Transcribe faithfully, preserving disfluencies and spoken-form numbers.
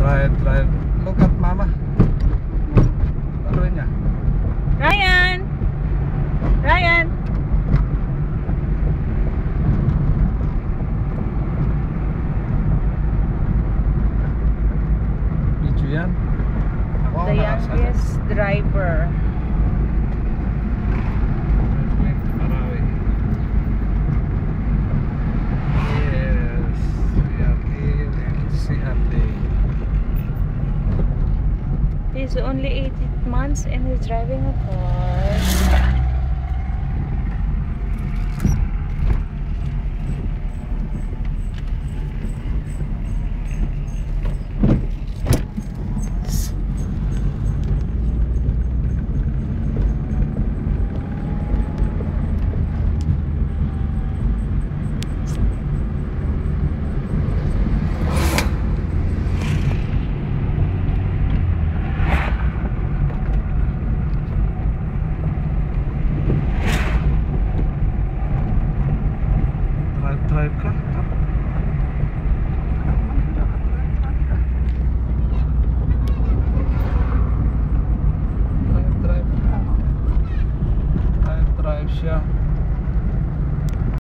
Drive, drive. Look at mama. Ano niya? Ryan! Ryan! Video yan. Ako The youngest driver. Yes, we are here in C R T. He's only eighteen months and he's driving a car. Drive ka? Drive, drive. Drive, drive siya.